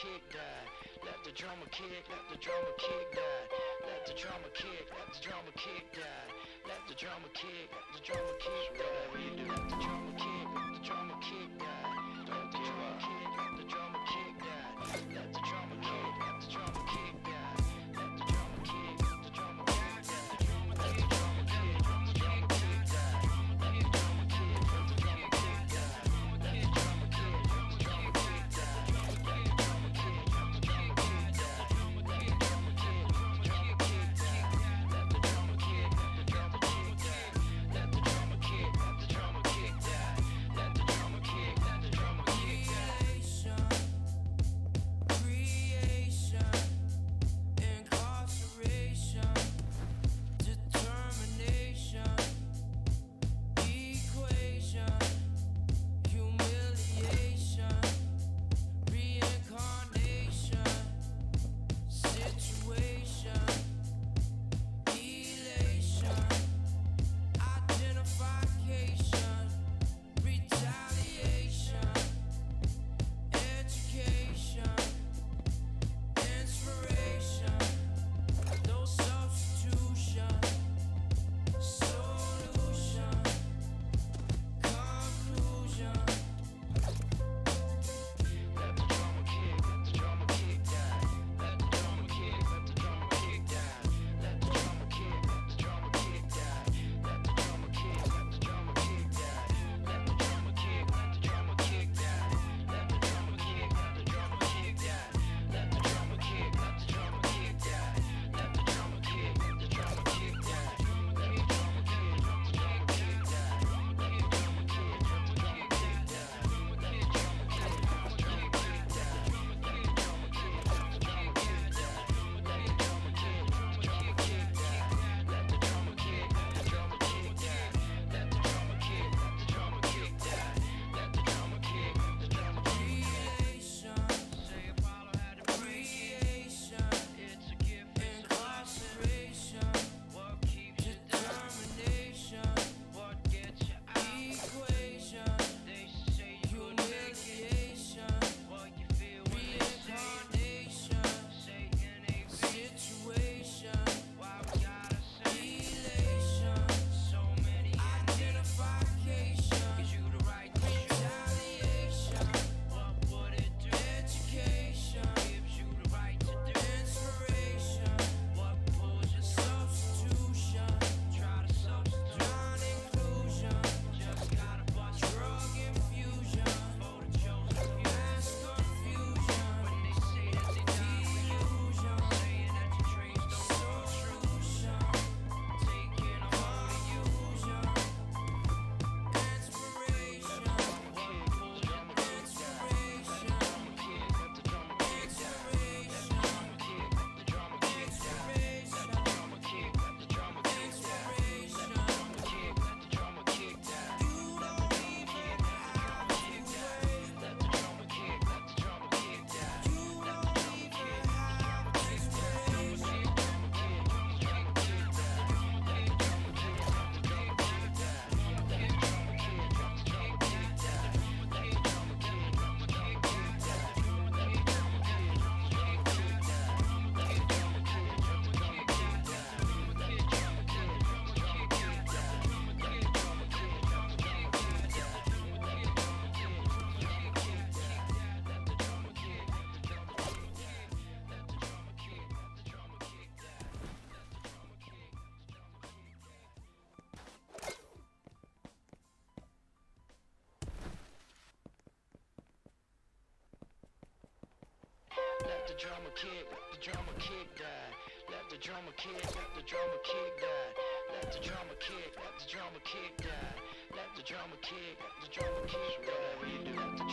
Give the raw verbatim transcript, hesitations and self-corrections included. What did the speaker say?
kick die. Let the drummer kick, let the drummer kick die. Let the drummer kick, let the drummer kick die. Let the drummer kick, let the drummer kick, whatever you do. Let the drummer kick, let the drummer kick die. Let the drummer kick, let the drummer kick die. Let the drummer kick, let the drummer kick die. Let the drummer kick, let the drummer kick die. Let the drummer kick, let the drummer kick die. Let the drummer kick, let the drummer kick die. Let the drummer kick, let the drummer kick die. Let the drummer kick, let the drummer kick die. Let the drummer kick, let the drummer kick die. Let the drummer kick, let the drummer kick die. Let the drummer kick, let the drummer kick die. Let the drummer kick, let the drummer kick die. Creation, incarceration, determination, equation, humiliation, reincarnation, situation, elation, identification, retaliation, education, inspiration, no substitution, solution, conclusion. Let the drummer kick, let the drummer kick die. Let the drummer kick, let the drummer kick die. Let the drummer kick, let the drummer kick die. Let the drummer kick, let the drummer kick die. Let the drummer kick, let the drummer kick die. Let the drummer kick, let the drummer kick die. Let the drummer kick, let the drummer kick die. Let the drummer kick, let the drummer kick die. Let the drummer kick, let the drummer kick die. Let the drummer kick, let the drummer kick die. Let the drummer kick, let the drummer kick die. Let the drummer kick, let the drummer kick die. Let the drummer kick, let the drummer kick die. Let the drummer kick, let the drummer kick die. Let the drummer kick, let the drummer kick die. Let the drummer kick, let the drummer kick die. Creation, Say Apollo had a creation, It's a gift, it's a incarceration, what keeps you down, determination, what gets you out. equation, They say you could make it, humiliation, what you feel when they say reincarnation, it. Say N A V, situation, why we gotta say elation, so many N A V? identification, Gives you the right to shoot. retaliation, What would it do? education, Gives you the right to do. inspiration, What pulls you so? substitution, Try to substitute. non-inclusion, Just gotta bust drug infusion, for the chosen few. mass confusion, When they say that they die for you, illusion, saying that your dreams don't come true. solution, Taking a hold of you. conclusion, inspiration, What pulls you down? inspiration, Drummer kick, let the drummer kick die. Let the drummer kick, let the drummer kick die. Let the drummer kick, let the drummer kick die. Let the drummer kick, let the drummer kick die. you don't even have to wait. Let the drummer kick, let the drummer kick die. You don't even have to wait. Let the drummer kick, let the drummer kick die. Let the drummer kick, let the drummer kick die. Let the drummer kick, let the drummer kick die. Let the drummer kick, let the drummer kick, whatever you do. Let the